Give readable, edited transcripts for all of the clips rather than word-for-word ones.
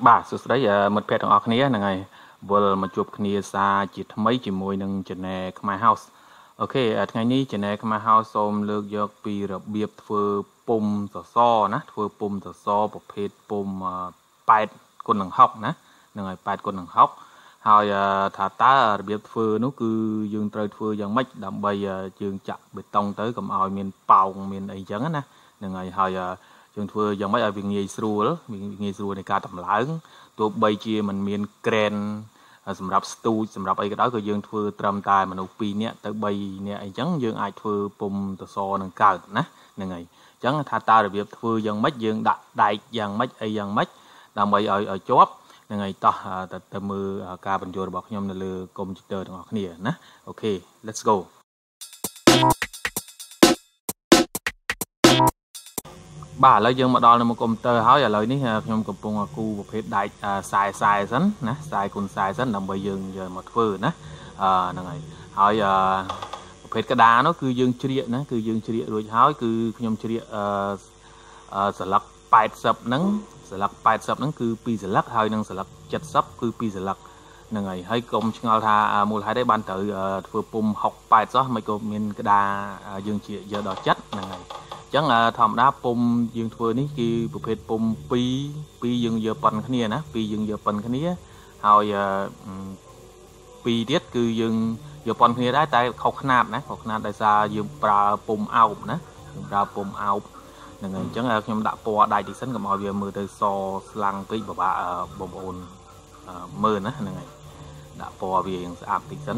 បាទសួស្តីមិត្តភ័ក្តិទាំងអស់គ្នាហ្នឹងហើយវិលមកជួបគ្នាសារជាថ្មីជាមួយនឹង Channel ខ្មែរ House អូខេថ្ងៃនេះ Channel ខ្មែរ House សូមលើកយកពីរបៀបធ្វើពុម្ពសសរណាធ្វើពុម្ពសសរប្រភេទពុម្ព8គុណនឹង60ណាហ្នឹងហើយ8គុណនឹង60ហើយថាតើរបៀបធ្វើនោះគឺយើងត្រូវធ្វើយ៉ាងម៉េចដើម្បីយើងចាក់បេតុងទៅកុំឲ្យមានប៉ោងមានអីចឹងណាហ្នឹងហើយយើងធ្វើយ៉ាងម៉េចឲ្យវាងាយស្រួលនៃការតម្លើងទោះបីជាมันមានក្រែនសម្រាប់ស្ទូចសម្រាប់អីក៏ដោយក៏យើងធ្វើត្រឹមតែមនុស្ស2នាក់ទៅ3នាក់អីចឹងយើងអាចធ្វើពុម្ពសសរនឹងកើតណាហ្នឹងហើយអញ្ចឹងថាតើរបៀបធ្វើយ៉ាងម៉េចយើងដាក់ដែកយ៉ាងម៉េចអីយ៉ាងម៉េចដើម្បីឲ្យជាប់ហ្នឹងហើយតោះទៅមើលការបញ្ចូលរបស់ខ្ញុំនៅលើកុំព្យូទ័រទាំងអស់គ្នាណាអូខេ let's goបាទឥឡូវយើងមកដល់នៅមុខកុំព្យូទ័រហើយឥឡូវនេះខ្ញុំកំពុងគូប្រភេទដែកខ្សែសិនណាខ្សែគុណខ្សែសិនដើម្បីយើងយកមកធ្វើណាហ្នឹងហើយប្រភេទក្តារនោះគឺយើងជ្រៀកណាគឺយើងជ្រៀករួចហើយគឺខ្ញុំជ្រៀកស្លឹក80ហ្នឹងស្លឹក80ហ្នឹងគឺ2ស្លឹកហើយនឹងស្លឹក70គឺ2ស្លឹកហ្នឹងហើយកុំឆ្ងល់ថាមូលហេតុអីបានត្រូវធ្វើពុម្ព60 80សោះមិនក៏មានក្តារយើងជ្រៀកយកដល់ចិត្តហ្នឹងហើយអញ្ចឹងធម្មតាពុម្ពយើងធ្វើនេះគឺប្រភេទពុម្ព2យើងយកប៉ុនគ្នាណា2យើងយកប៉ុនគ្នាហើយ2ទៀតគឺយើងយកប៉ុនគ្នាដែរតែខុសខ្នាតណាខុសខ្នាតដោយសារយើងប្រើពុម្ពអោបណាយើងប្រើពុម្ពអោបហ្នឹងហើយអញ្ចឹងខ្ញុំដាក់ពណ៌ដែកតិចសិនកុំឲ្យវាមើលទៅសស្លាំងពេកពិបាកបងប្អូនមើលណាហ្នឹងហើយដាក់ពណ៌វាយ៉ាងស្អាតតិចសិន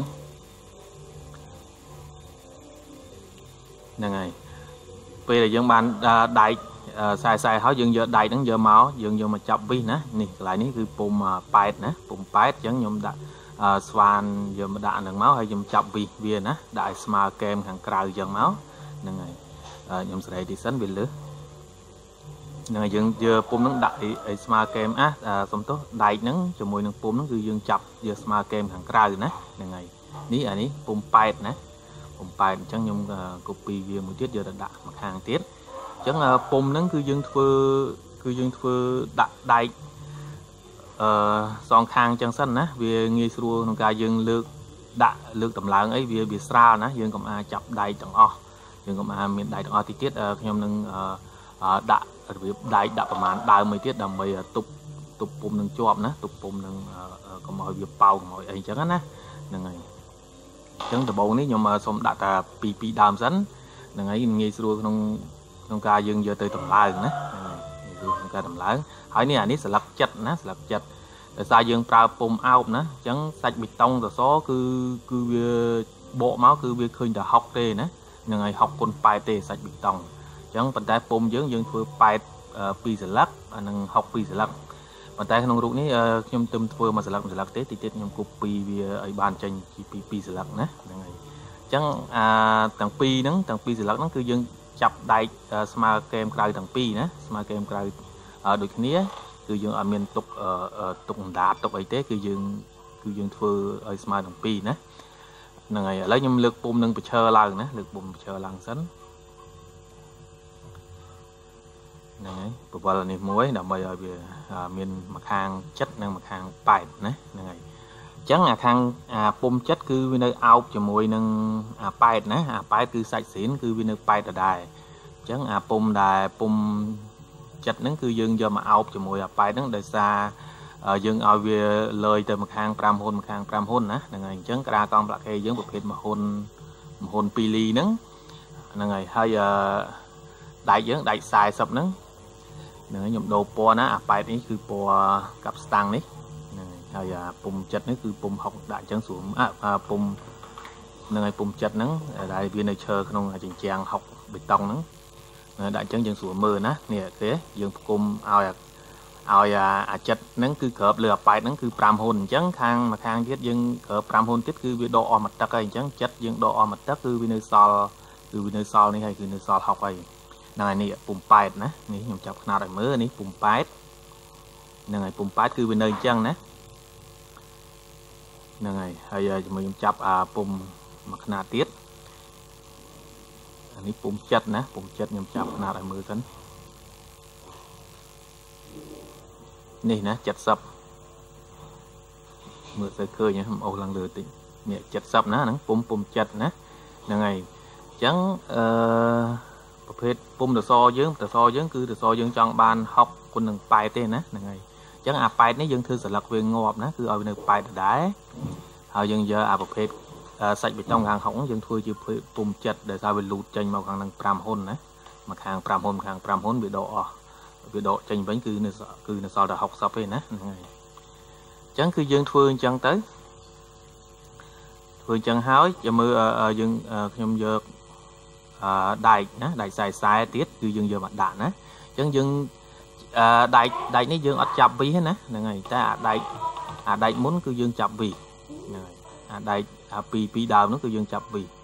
ហ្នឹងហើយពេលដែលយើងបានដែកខ្សែហើយយើងយកដែកហ្នឹងយកមកចាប់វិសណានេះកន្លែងនេះគឺពុម្ព8ណាពុម្ព8អញ្ចឹងខ្ញុំដាក់ស្វានយកមកដាក់ហ្នឹងមកហើយខ្ញុំចាប់វិសវាណាដាក់ឲ្យស្មើកែមខាងក្រៅអញ្ចឹងមកហ្នឹងហើយខ្ញុំសេរីទីសិនវាលើសហ្នឹងហើយយើងយកពុម្ពហ្នឹងដាក់ឲ្យស្មើកែមសុំទោសដែកហ្នឹងជាមួយនឹងពុម្ពហ្នឹងគឺយើងចាប់យកស្មើកែមខាងក្រៅណាហ្នឹងហើយនេះពុម្ព8ណាពុម្ព8អញ្ចឹងខ្ញុំ copy វាមួយទៀតយកទៅដាក់មកខាងទៀតអញ្ចឹងពុម្ពហ្នឹងគឺយើងធ្វើដាក់ដែកសងខាងអញ្ចឹងសិនណាវាងាយស្រួលក្នុងការយើងលើកតម្លើងអីវាស្រាលណាយើងកុំអាចចាប់ដែកទាំងអស់យើងកុំអាចមានដែកទាំងអស់តិចទៀតខ្ញុំនឹងដាក់របៀបដែកដាក់ប្រមាណដើមមួយទៀតដើម្បីទប់ពុម្ពនឹងជាប់ណាទប់ពុម្ពនឹងកុំឲ្យវាប៉ោកុំឲ្យអីអញ្ចឹងណាហ្នឹងហើយអញ្ចឹងដំបូងនេះខ្ញុំសូមដាក់តែ2ដើមសិនហ្នឹងហើយងាយស្រួលក្នុងការយើងយកទៅតម្លើងណាហ្នឹងហើយងាយស្រួលក្នុងការតម្លើងហើយនេះស្លឹកចិត្តណាស្លឹកចិត្តដោយសារយើងប្រើពុម្ពអោបណាអញ្ចឹងសាច់បេតុងសសរគឺវាបកមកគឺវាឃើញតែ60ទេណាហ្នឹងហើយ60គុណ8ទេសាច់បេតុងអញ្ចឹងប៉ុន្តែពុម្ពយើងធ្វើ8 2ស្លឹកនិង60 2ស្លឹកប៉ុន្តែក្នុងរូបនេះខ្ញុំទៅធ្វើមួយស្លឹកទេតិចទៀតខ្ញុំ copy វាឲ្យបានចេញពី2ស្លឹកណាហ្នឹងហើយអញ្ចឹងទាំងពីរស្លឹកហ្នឹងគឺយើងចាប់ដែកស្មើកែមក្រៅទាំងពីរណាស្មើកែមក្រៅដូចគ្នាគឺយើងអត់មានទុកអណ្ដាតទុកអីទេគឺយើងធ្វើឲ្យស្មើទាំងពីរណាហ្នឹងហើយឥឡូវខ្ញុំលើកពុម្ពនឹងបញ្ឈរឡើងណាលើកពុម្ពបញ្ឈរឡើងសិនហ្នឹងហើយបវលនេះមួយដើម្បីឲ្យវាមានមួយខាង7និងមួយខាង8ណាហ្នឹងហើយអញ្ចឹងខាងពុម្ព7គឺវានៅអោបជាមួយនឹង8ណា8គឺសាច់ស្រីនគឺវានៅ8ដដែលអញ្ចឹងពុម្ពដែលពុម្ព7ហ្នឹងគឺយើងយកមកអោបជាមួយ8ហ្នឹងដោយសារយើងឲ្យវាលើយទៅមួយខាង5ហ៊ុនមួយខាង5ហ៊ុនណាហ្នឹងហើយអញ្ចឹងក្តារកង់ប្លាក់ខេយើងប្រភេទមហ៊ុន2លីហ្នឹងហើយដែកយើងដែក40ហ្នឹងហ្នឹងហើយខ្ញុំដូរពណ៌ណា8នេះគឺពណ៌កាប់ស្តាំងនេះហ្នឹងហើយពុម្ព7នេះគឺពុម្ព60ដាក់អញ្ចឹងស្រួលពុម្ពហ្នឹងហើយពុម្ព7ហ្នឹងដែលវានៅឈើក្នុងជញ្ជាំង60បេតុងហ្នឹងដាក់អញ្ចឹងយើងស្រួលមើលណានេះទេយើងផ្គុំឲ្យ7ហ្នឹងគឺក្របលើ8ហ្នឹងគឺ5ហ៊ុនអញ្ចឹងខាងទៀតយើងក្រប5ហ៊ុនទៀតគឺវាដកអស់មួយទឹកហើយអញ្ចឹង7យើងដកអស់មួយទឹកគឺវានៅសល់នេះហើយគឺនៅសល់60ហើយហ្នឹងហើយនេះពុម្ព8ណានេះខ្ញុំចាប់ខ្នាតឲ្យមើលនេះពុម្ព8ហ្នឹងហើយពុម្ព8គឺវានៅអញ្ចឹងណាហ្នឹងហើយជាមួយខ្ញុំចាប់ពុម្ពមួយខ្នាតទៀតនេះពុម្ព7ណាពុម្ព7ខ្ញុំចាប់ខ្នាតឲ្យមើលសិន nè nè chặt sập mượn sợi khơi nhá ô lần lừa tịnh nè chặt sập ná nắng pum chặt ná là ngày chẳngประเภทปุ่มตะซอយើងគឺតសយើងចង់បាន6គុណនឹង8ទេណាហ្នឹងហើយអញ្ចឹងអា8នេះយើងធ្វើសន្លឹកវាងាប់ណាគឺឲ្យនៅ8ដដែលហើយយើងយកអាប្រភេទសាច់បេតុងខាង6យើងធ្វើជាปุ่ม7ដែលថាវាលូតចេញមកខាងនឹង5ហ៊ុនណាមកខាង5ហ៊ុនខាង5ហ៊ុនវាដកអស់វាដកចេញវិញគឺនៅសល់តែ60ទេណាហ្នឹងហើយអញ្ចឹងគឺយើងធ្វើអញ្ចឹងទៅធ្វើអញ្ចឹងហើយចាំមើលយើងខ្ញុំយកដែកណាដែកខ្សែទៀតគឺយើងយកមកដាក់ណាអញ្ចឹងយើងដែកនេះយើងអត់ចាប់វីទេណាហ្នឹងហើយតែអាដែកមុនគឺយើងចាប់វីហ្នឹងហើយអាដែកពីដើមនោះគឺយើងចាប់វីអ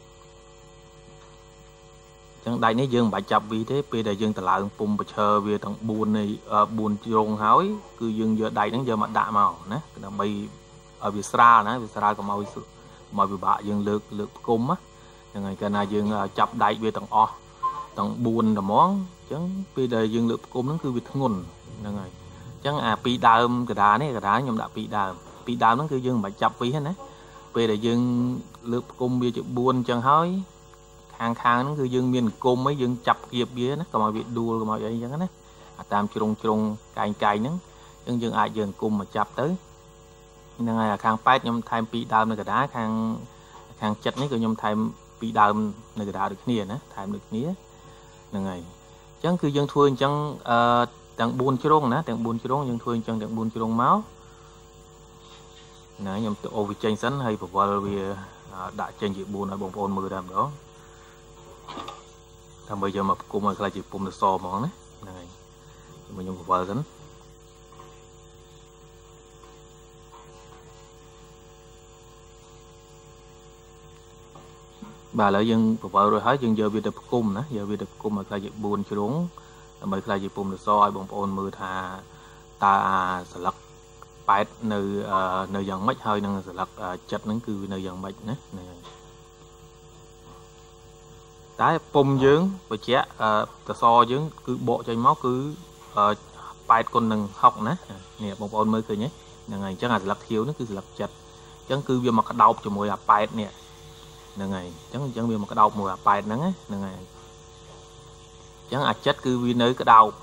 ញ្ចឹងដែកនេះយើងមិនបាច់ចាប់វីទេពេលដែលយើងតម្លើងពុំប្រឈើវាទាំង4នៃ4ជ្រុងហើយគឺយើងយកដែកហ្នឹងយកមកដាក់មកណាដើម្បីឲ្យវាស្រាលណាវាស្រាលកុំឲ្យពិបាកយើងលើកផ្គុំណាហ្នឹងហើយកាលណាយើងចាប់ដែកវាទាំងអស់ទាំង4ត្មងអញ្ចឹងពេលដែលយើងលើកផ្គុំហ្នឹងគឺវាធ្ងន់ហ្នឹងហើយអញ្ចឹងអាពីដើមកដានេះកដាខ្ញុំដាក់ពីដើមហ្នឹងគឺយើងមិនបាច់ចាប់ពីទេណាពេលដែលយើងលើកផ្គុំវាជា4អញ្ចឹងហើយខាងហ្នឹងគឺយើងមានគុំអីយើងចាប់គៀបវាណាកុំឲ្យវាដួលកុំឲ្យអីអញ្ចឹងណាអាតាមជ្រុងកែងហ្នឹងអញ្ចឹងយើងអាចយើងគុំមកចាប់ទៅហ្នឹងហើយខាង8ខ្ញុំថែមពីដើមនៅកដាខាង7នេះក៏ខ្ញុំថែមពីដើមនៅកដាដូចគ្នាណាថែមដូចគ្នាហ្នឹងហើយអញ្ចឹងគឺយើងធ្វើអញ្ចឹងទាំង4ជ្រុងណាទាំង4ជ្រុងយើងធ្វើអញ្ចឹងទាំង4ជ្រុងមកណាខ្ញុំទៅអូវាចេញសិនហើយបវល់វាដាក់ចេញជា4ឲ្យបងប្អូនមើលតែម្ដងដើម្បីយកមកផ្គុំឲ្យខ្លះជាពុំសសហ្មងណាហ្នឹងហើយខ្ញុំបវល់សិនបាទឥឡូវយើងបវល់រួចហើយយើងយកវាទៅផ្គុំណាយកវាទៅផ្គុំឲ្យខ្លះជា4ជ្រុងដើម្បីខ្លះជាពុំសសឲ្យបងប្អូនមើលថាតើអាស្លឹក8នៅយ៉ាងម៉េចហើយនឹងស្លឹក7ហ្នឹងគឺវានៅយ៉ាងម៉េចណាហ្នឹងហើយតែពុំយើងបញ្ជាក់សសយើងគឺបកចេញមកគឺ8គុណនឹង6ណានេះបងប្អូនមើលឃើញហ្នឹងហើយអញ្ចឹងអាស្លឹកខៀវនេះគឺស្លឹក7អញ្ចឹងគឺវាមកក្តោបជាមួយអា8នេះហ្នឹងហើយអញ្ចឹងវាមកក្តោបមួយអា8ហ្នឹងហ្នឹងហើយអញ្ចឹងអា7គឺវានៅក្តោប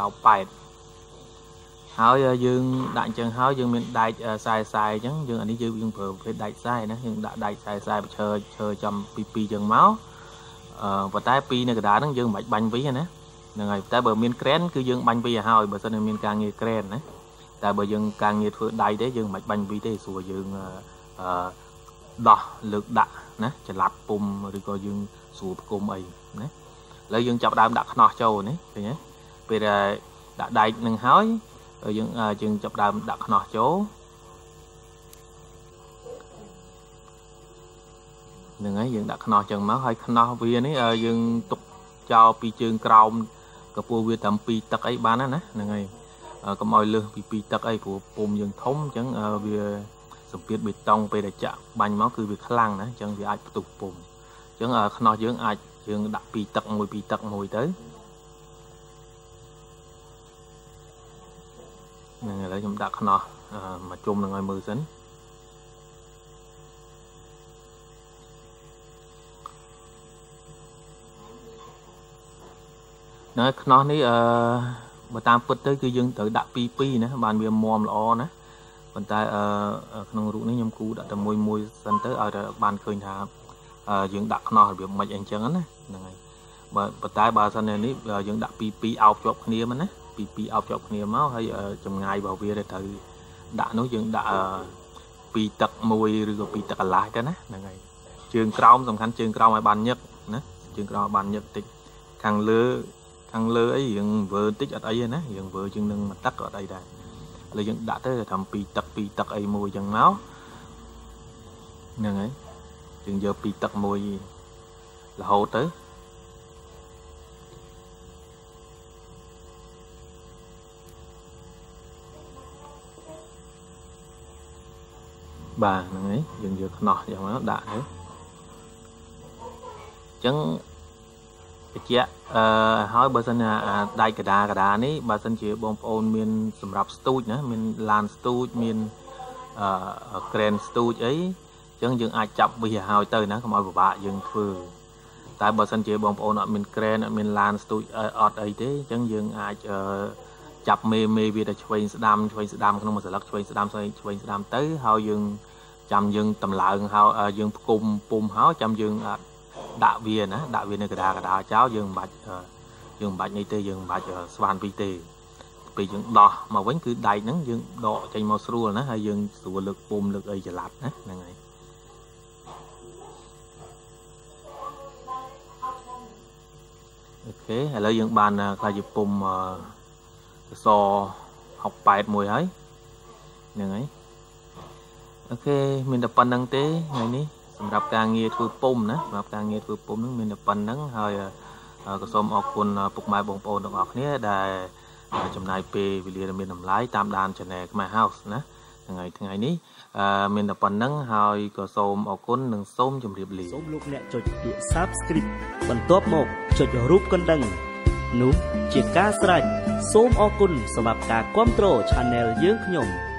8ហើយយើងដាក់អញ្ចឹងហើយយើងមានដែកខ្សែអញ្ចឹងយើងអានេះយើងប្រើប្រភេទដែកខ្សែណាយើងដាក់ដែកខ្សែឈើចំពី2អញ្ចឹងមកប៉ុន្តែ2នៅកណ្ដាលហ្នឹងយើងមិនបាច់បាញ់វីណាហ្នឹងហើយតែបើមានក្រែនគឺយើងបាញ់វីឲ្យហើយបើសិនមានការងារក្រែនណាតែបើយើងការងារធ្វើដៃទេយើងមិនបាច់បាញ់វីទេស្រួលយើងដោះលើកដាក់ណាចល័តពុំឬក៏យើងស្រួលផ្គុំអីណាឥឡូវយើងចាប់ដើមដាក់ខ្នោះចូលនេះឃើញទេពេលដែលដាក់ដែកនឹងហើយយើងចាប់ដើមដាក់ខ្នោះចូលហ្នឹងហើយយើងដាក់ខ្នោះចឹងមកហើយខ្នោះវានេះយើងទុកចោលពីជើងក្រោមកពស់វាតាម2ទឹកអីបានណាហ្នឹងហើយកុំឲ្យលើសពី2ទឹកអីព្រោះពុំយើងធំអញ្ចឹងវាសម្ពាធបេតុងពេលដែលចាក់បាញ់មកគឺវាខ្លាំងណាអញ្ចឹងវាអាចផ្ទុះពុំអញ្ចឹងខ្នោះយើងអាចយើងដាក់2ទឹកមួយទៅហ្នឹងឥឡូវខ្ញុំដាក់ខ្នោះមកជុំនឹងឲ្យមើលសិននៅខ្នោះនេះបើតាមពិតទៅគឺយើងត្រូវដាក់2ណាបានវាមាំល្អណាប៉ុន្តែក្នុងរូបនេះខ្ញុំគូដាក់តែមួយសិនទៅឲ្យតែបានឃើញថាយើងដាក់ខ្នោះរបៀបម៉េចអញ្ចឹងណាហ្នឹងហើយប៉ុន្តែបើសិននេះយើងដាក់2អោបជាប់គ្នាមកណា2អោបជាប់គ្នាមកហើយចម្ងាយរបស់វាដែលត្រូវដាក់នោះយើងដាក់2ទឹកមួយឬក៏2ទឹកកន្លះទៅណាហ្នឹងហើយជើងក្រោមសំខាន់ជើងក្រោមឲ្យបានញឹកណាជើងក្រោមឲ្យបានញឹកតិចខាងលើអីយើងវើតិចអត់អីទេណាយើងវើជាងនឹងមួយទឹកក៏អត់អីដែរឥឡូវយើងដាក់ទៅថា2ទឹកអីមួយចឹងមកហ្នឹងហើយយើងយក2ទឹកមួយរហូតទៅបាទហ្នឹងហើយយើងយកខ្នោះយ៉ាងមកដាក់ទៅអញ្ចឹងជាហើយបើសិនដៃកដានេះបើសិនជាបងប្អូនមានសម្រាប់ស្ទូចណាមានឡានស្ទូចមានក្រែនស្ទូចអីអញ្ចឹងយើងអាចចាប់វាឲ្យទៅណាកុំឲ្យពិបាកយើងធ្វើតែបើសិនជាបងប្អូនអត់មានក្រែនអត់មានឡានស្ទូចអត់អីទេអញ្ចឹងយើងអាចចាប់មេវាទៅឆ្វេងស្ដាំក្នុងមួយស្លឹកឆ្វេងស្ដាំទៅហើយយើងចាំយើងតម្លើងហើយយើងផ្គុំពុំហើយចាំយើងដាក់វាណាដាក់វានៅកដាចោលយើងមិនបាច់នេះទេយើងមិនបាច់ស្វានពីទេពេលយើងដោះមកវិញគឺដៃហ្នឹងយើងដកចេញមកស្រួលណាហើយយើងស្រួលលើកពុំលើកអីចល័តណាហ្នឹងហើយអូខេឥឡូវយើងបានខ្លាចជាពុំស68មួយហើយហ្នឹងហើយអូខេមានតែប៉ុណ្្នឹងទេថ្ងៃនេះសម្រាប់ការងារធ្វើពុំណាសម្រាប់ការងារធ្វើពុំហ្នឹងមានតែប៉ុណ្្នឹងហើយក៏សូមអរគុណពុកម៉ែបងប្អូនទាំងអស់គ្នាដែលចំណាយពេលវេលាដ៏មានតម្លៃតាមដាន Channel ខ្មែរ House ណាថ្ងៃនេះមានតែប៉ុណ្្នឹងហើយក៏សូមអរគុណនិងសូមជម្រាបលាសូមលោកអ្នកចុចពាក្យ Subscribe បន្ទាប់មកចុចរូបកណ្ដឹងនោះជាការស្រេចសូមអរគុណសម្រាប់ការគាំទ្រ Channel យើងខ្ញុំ